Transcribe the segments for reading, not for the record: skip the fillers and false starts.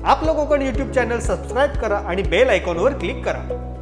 आपलं Konkan YouTube channel subscribe करा आणि बेल आयकॉनवर क्लिक करा।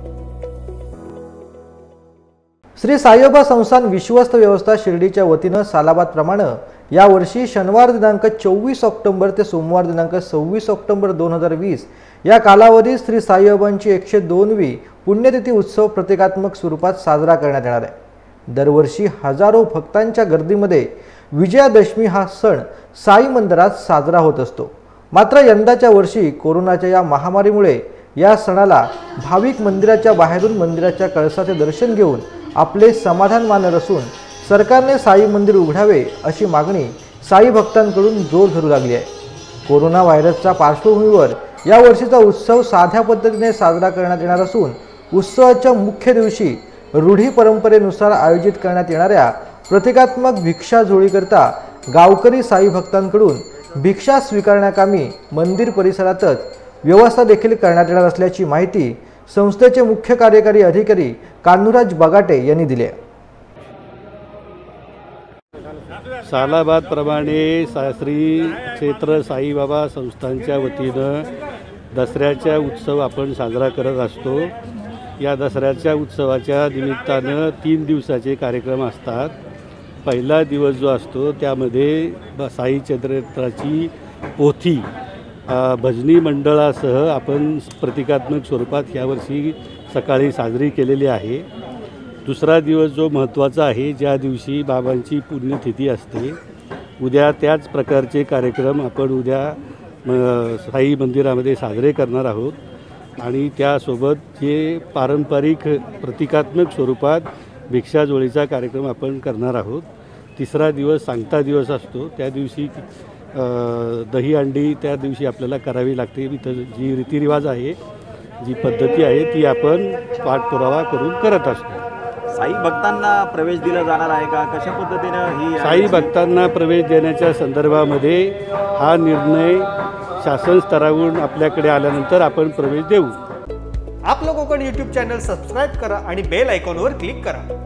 श्री साईबाबा संस्थान विश्वस्त व्यवस्था शिर्डीच्या वतीनं सालाबादप्रमाणे यावर्षी शनिवार दिनांक 24 ऑक्टोबर ते सोमवार दिनांक 26 ऑक्टोबर 2020 या कालावधीत श्री साईबाबांची 102वी पुण्यतिथी उत्सव प्रतिकात्मक स्वरूपात साजरा करण्यात येणार आहे। दरवर्षी हजारो भक्तांच्या गर्दीमध्ये विजयादशमी हा सण साई मंदिरात साजरा होत असतो। मात्र यंदाच्या वर्षी कोरोनाच्या या महामारीमुळे या सणाला भाविक मंदिराच्या बाहेरून मंदिराच्या कळसाचे दर्शन घेऊन आपले समाधान मानत असून सरकारने साई मंदिर उघडावे अशी मागणी साई भक्तांकडून जोर धरू लागली आहे। कोरोना व्हायरसच्या पार्श्वभूमीवर या वर्षीचा उत्सव साध्या पद्धतीने साजरा करण्यात येणार असून उत्सवाच्या मुख्य दिवशी रूढी परंपरेनुसार आयोजित करण्यात येणाऱ्या प्रतिकात्मक भिक्षा झोळीकरता गावकरी साई भक्तांकडून भिक्षा स्वीकारण्याकामी मंदिर परिसरातच व्यवस्था देखील करण्यात येणार असल्याची माहिती संस्थेचे मुख्य कार्यकारी अधिकारी कान्हूराज बगाटे यांनी दिली आहे। सालाबाद प्रमाणे श्री क्षेत्र साईबाबा संस्थांच्या वतीनं दसऱ्याचा उत्सव आपण साजरा करत असतो। या दसऱ्याच्या उत्सवाच्या निमित्तानं 3 दिवसाचे कार्यक्रम असतात। पहिला दिवस जो असतो त्यामध्ये साई चरित्राची पोथी भजनी मंडळासह आपण प्रतिकात्मक स्वरूपात यावर्षी सकाळी साजरी केलेली आहे। दुसरा दिवस जो महत्त्वाचा आहे, ज्या दिवशी बाबांची पुण्यतिथी असते, उद्या त्याच प्रकारचे कार्यक्रम आपण उद्या साई मंदिरामध्ये साजरे करणार आहोत आणि त्यासोबत जे पारंपरिक प्रतिकात्मक स्वरूपात भिक्षाझोळीचा कार्यक्रम आपण करणार आहोत। तिसरा दिवस सांगता दिवस असतो, त्या दिवशी दही अंडी त्या दिवशी आपल्याला करावी लागते। जी रीतिरिवाज आहे, जी पद्धती आहे ती आपण पाठपुरावा करून करत असतो। साई भक्तांना प्रवेश दिला जाणार आहे का, कशा पद्धतीने ही साई भक्तांना प्रवेश देण्याच्या संदर्भामध्ये हा निर्णय शासन स्तरावरून आपल्याकडे आल्यानंतर आपण प्रवेश देऊ। आपलं कोकण यूट्यूब चॅनल सबस्क्राईब करा आणि बेल आयकॉनवर क्लिक करा।